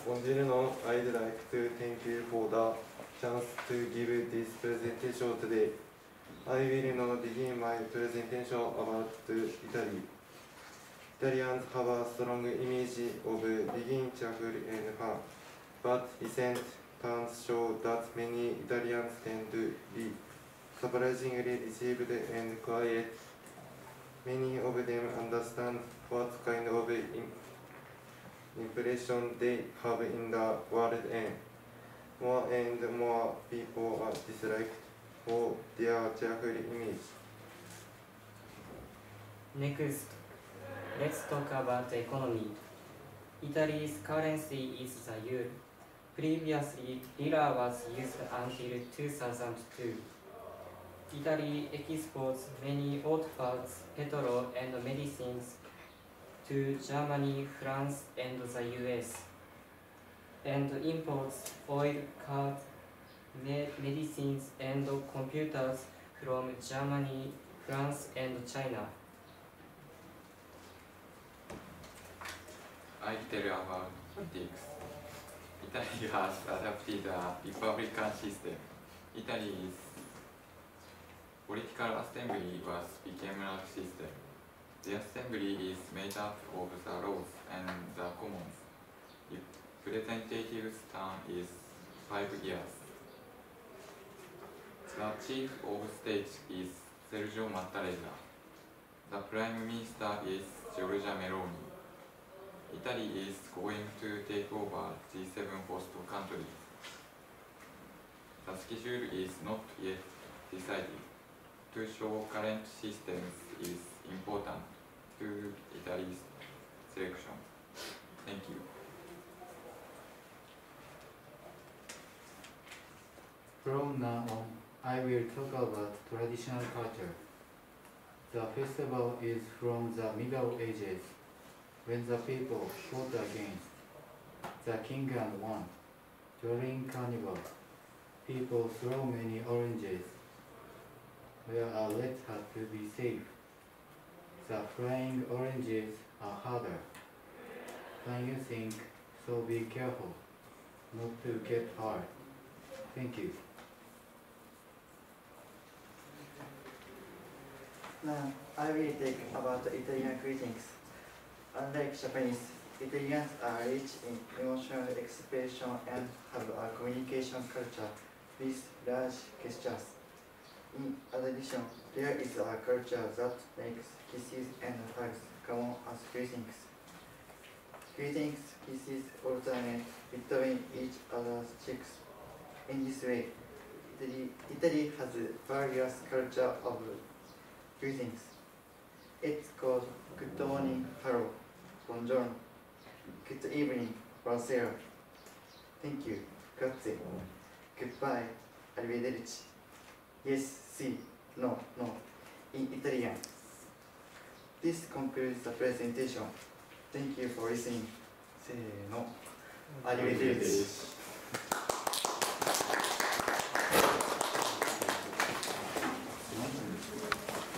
Buongiorno, I'd like to thank you for the chance to give this presentation today. I will now begin my presentation about Italy. Italians have a strong image of being cheerful and fun, but recent trends show that many Italians tend to be surprisingly reserved and quiet. Many of them understand what kind of impression they have in the world, and more people are disliked for their cheerful image. Next, let's talk about the economy. Italy's currency is the euro. Previously, lira was used until 2002. Italy exports many old parts, petrol, and medicines to Germany, France, and the US, and imports oil, cars, medicines, and computers from Germany, France, and China. I tell you about politics. Italy has adopted a republican system. Italy's political assembly became a system. The assembly is made up of the lords and the commons. The representative's term is 5 years. The chief of state is Sergio Mattarella. The prime minister is Giorgia Meloni. Italy is going to take over G7 host countries. The schedule is not yet decided. To show current systems is important to Italy's selection. Thank you. From now on, I will talk about traditional culture. The festival is from the Middle Ages, when the people fought against the king and won. During Carnival, people throw many oranges, where a let had to be safe. The flying oranges are harder than you think, so be careful not to get hurt. Thank you. Now, I will talk about the Italian greetings. Unlike Japanese, Italians are rich in emotional expression and have a communication culture with large gestures. In addition, there is a culture that makes kisses and hugs common as greetings. Greetings, kisses alternate between each other's cheeks. In this way, Italy has various culture of greetings. It's called good morning, hello, buongiorno, good evening, buonasera, thank you, grazie, goodbye, arrivederci, yes, si, no, no, in Italian. This concludes the presentation. Thank you for listening. せーの、arrivederci.